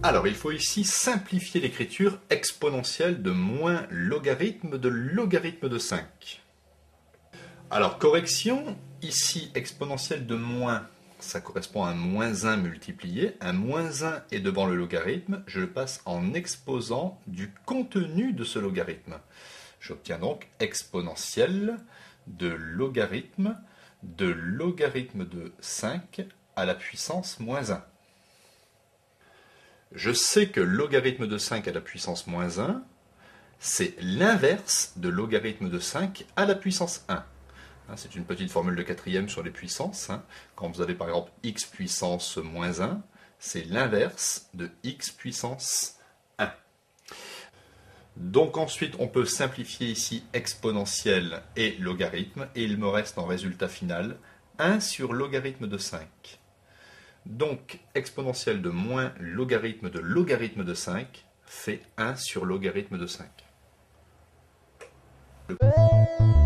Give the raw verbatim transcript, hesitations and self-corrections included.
Alors, il faut ici simplifier l'écriture exponentielle de moins logarithme de logarithme de cinq. Alors, correction, ici exponentielle de moins, ça correspond à un moins un multiplié. Un moins un est devant le logarithme, je le passe en exposant du contenu de ce logarithme. J'obtiens donc exponentielle de logarithme de logarithme de cinq à la puissance moins un. Je sais que logarithme de cinq à la puissance moins un, c'est l'inverse de logarithme de cinq à la puissance un. C'est une petite formule de quatrième sur les puissances. Quand vous avez par exemple x puissance moins un, c'est l'inverse de x puissance un. Donc ensuite, on peut simplifier ici exponentielle et logarithme, et il me reste en résultat final un sur logarithme de cinq. Donc, exponentielle de moins logarithme de logarithme de cinq fait un sur logarithme de cinq. Le...